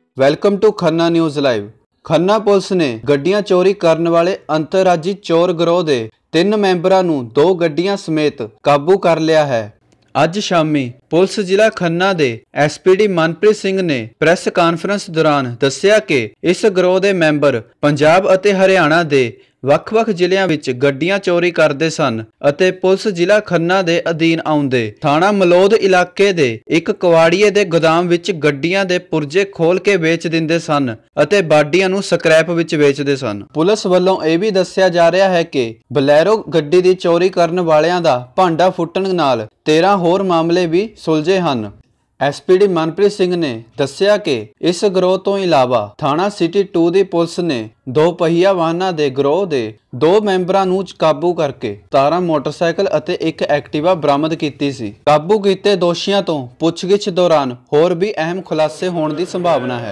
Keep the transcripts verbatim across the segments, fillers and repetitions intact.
Welcome to Khanna news live. Khanna police ने गड्डियां चोरी करने वाले अंतरराजी चोर गिरोह के तीन मैंबरां नूं दो गड्डियां समेत काबू कर लिया है। अज शामी पुलिस जिला खन्ना के S P D Manpreet Singh ने प्रेस कॉन्फ्रेंस दौरान दस्सिया कि इस गिरोह के मैंबर पंजाब और हरियाणा के ਵੱਖ-ਵੱਖ ਜ਼ਿਲ੍ਹਿਆਂ ਵਿੱਚ ਗੱਡੀਆਂ ਚੋਰੀ ਕਰਦੇ ਸਨ ਅਤੇ ਪੁਲਿਸ ਜ਼ਿਲ੍ਹਾ ਖੰਨਾ ਦੇ ਅਧੀਨ ਆਉਂਦੇ ਥਾਣਾ ਮਲੌਦ ਇਲਾਕੇ ਦੇ ਇੱਕ ਕਵਾੜੀਏ ਦੇ ਗੋਦਾਮ ਵਿੱਚ ਗੱਡੀਆਂ ਦੇ ਪੁਰਜੇ ਖੋਲ ਕੇ ਵੇਚ ਦਿੰਦੇ ਸਨ ਅਤੇ ਬਾਡੀਆਂ ਨੂੰ ਸਕ੍ਰੈਪ ਵਿੱਚ ਵੇਚਦੇ ਸਨ। ਪੁਲਿਸ ਵੱਲੋਂ ਇਹ ਵੀ ਦੱਸਿਆ ਜਾ ਰਿਹਾ ਹੈ ਕਿ ਬਲੈਰੋ ਗੱਡੀ ਦੀ ਚੋਰੀ ਕਰਨ ਵਾਲਿਆਂ ਦਾ ਭਾਂਡਾ ਫੁੱਟਣ ਨਾਲ तेरह होर मामले भी सुलझे हैं। S P D Manpreet Singh ने दस्सिया कि इस गिरोह तो इलावा थाना सिटी टू की पुलिस ने दो पहिया वाहनों के गिरोह के दो मैंबरां नूं काबू करके सतारह मोटरसाइकिल और एक एक्टिवा बरामद की सी। काबू किए दोषियों तो पुछगिछ दौरान होर भी अहम खुलासे होने की संभावना है।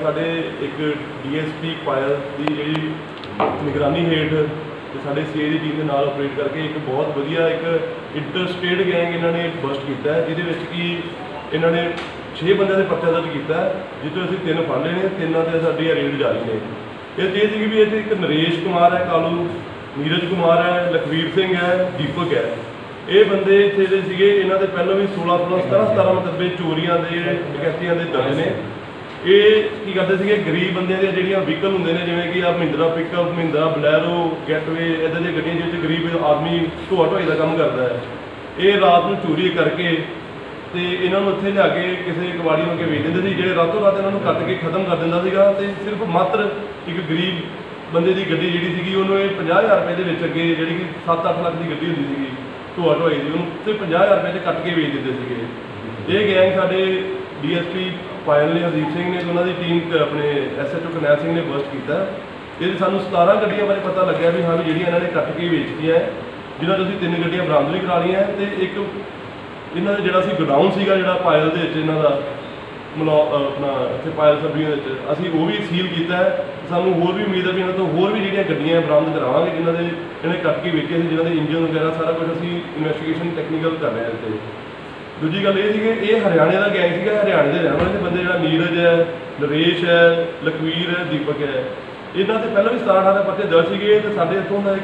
साढ़े सी आई दी टीम के नाल ऑपरेट करके एक बहुत वधिया एक इंटरस्टेट गैंग इन्होंने बस्ट किया है, जिहदे कि इन्होंने छे बंदे का परचा दर्ज किया, जिसों असीं तीन फड़ लए ने, तिन्नां ते साडी रेड जारी ने। इस चीज़ की भी इत्थे एक नरेश कुमार है, कालू नीरज कुमार है, लखवीर सिंह है, दीपक है। ये बंदे इत्थे दे सीगे, इन्हां दे पहलों भी सोलह सोलह सतारह सतारह मतलब चोरियां दे डकैतियां दे दर्ज ने। ये की करते थे गरीब बंदे जो व्हीकल होंगे ने, जिमें कि आ Mahindra pickup, Mahindra Bolero, gateway, इदा दी गड्डियां जिहदे गरीब आदमी ढोआ ढोई का काम करता है, ये रात को चोरी करके तो इन्हों इत्थे लिया के किसी कबाड़ी में बेच देंगे थे, जो रातों रात इन्हों कट के खत्म कर दिंदा सीगा। ते सिर्फ मात्र एक गरीब बंदे की गड्डी जी सी उन्होंने पचास हज़ार रुपये के अगे जी कि सत्त अठ लख की गड्डी होंगी सी ढोआ ढोई की, उन्होंने सिर्फ पचास हज़ार रुपये कट के बेच देते थे। ये गैंग साढ़े डी एस पी पायल ने, हरदीप सिंह ने, उन्होंने टीम अपने S H O Karnail Singh ने बस्ट किया। ये सानू सतारह गड्डियां बारे पता लग्या भी हाँ भी जी इन्होंने कट के बेचती है, जिन्होंने असीं तीन गड्डियां बरामद भी करा लिया। तो एक इन्हों का जोड़ा गोडाउन से जोड़ा पायल के इन्हों का मलो अपना इतने पायल सब्जियों असीं वो भी सील किया है। सानू होर भी उम्मीद है भी इन्हों तो होर भी जी गड्डियां बरामद करावांगे, जिन्होंने इन्हें कट के बेचे जिन्हों के इंजन वगैरह सारा कुछ असीं इन्वेस्टिगेशन टैक्नीकल कर रहे हैं। दूजी गल ये हरियाणे का गैंग है, हरियाणे के रहने वाले बंदे जो नीरज है, नरेश है, लखवीर है, दीपक है, इन्हों से पहले भी सतारह अठारह परचे दर्ज थे। तो साढ़े इतों का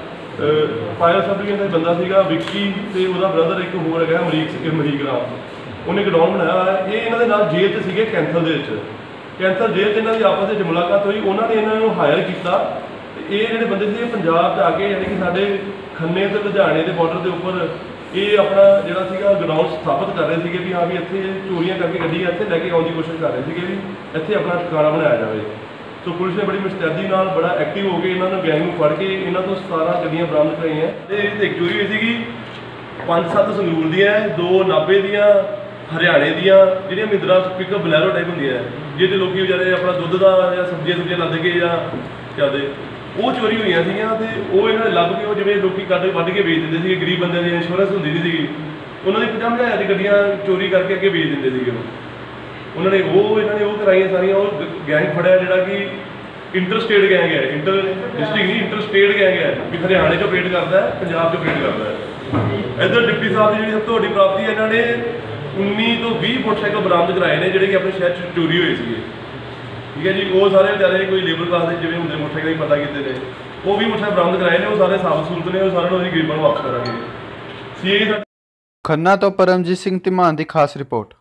एक पायल सब्जियों का बंदा सीगा विक्की, तो वह ब्रदर एक होर है अमरीक अमरीक राम, उन्हें गोडाउन बनाया हुआ है। ये इन्होंने नाल जेल से कैंथल के कैंथल जेल से इन्हों की आपस में मुलाकात हुई, उन्होंने इन्होंने हायर किया। ये जोड़े बंदे से पंजाब से आके यानी कि साढ़े खन्ने तो लुधियाने के बॉर्डर के उपर ये अपना जोड़ा गोडाउन स्थापित कर रहे थे भी हाँ भी इतने चोरियां करके गड्डी इतने लैके आने की कोशिश कर रहे थे भी इतने अपना ठिकाना बनाया जाए। तो पुलिस ने बड़ी मुस्तैदी नाल बड़ा एक्टिव हो गए इन्होंने गैंग में फड़ के इन्हों तो सतारह गड्डियां बरामद कराई हैं। एक चोरी हुई थी पाँच सत्त संगरूर दियाँ, दो नाभे दियाँ, हरियाणे दियाँ जो महिंद्रा पिकअप बलैरो टाइप होंगे जिहदे लोग बेचारे अपना दुध का या सब्जियां सुब्जियां लद के या चलते वो चोरी हुई थी। तो वो इन्होंने लभ के जिवें लोग कट वढ़ के बेच देंगे, गरीब बंदे की इंश्योरेंस होंगी सी, उन्होंने पचास हज़ार की गड्डियां चोरी करके अगे बेच देंगे थे। उन्होंने वो इन्होंने वो कराई सारिया। वो गैंग फड़िया जोड़ा कि इंटर-स्टेट गैंग है, इंटर डिस्ट्रिक्ट नहीं इंटर-स्टेट गैंग है कि हरियाणे चो ऑपरेट करता है, पंजाब चो ऑपरेट करता है। इधर डिप्टी साहब की जी सब तो वड्डी प्राप्ति है, इन्होंने उन्नीस तो बीस मोटरसाइकिल बरामद कराए हैं जोड़े कि अपने शहर चोरी हुए थे। ठीक है जी, वो सारे बेचारे कोई लेबर क्लास के जिवें होंगे मोटरसाइकिल पता किए थे, वो भी मोटरसाइकिल बरामद कराए हैं, वो सारे साफ सूरत ने, वो सारे गरीबों को वापस करेंगे। सी आई खन्ना तो परमजीत सिंह धिमान की खास रिपोर्ट।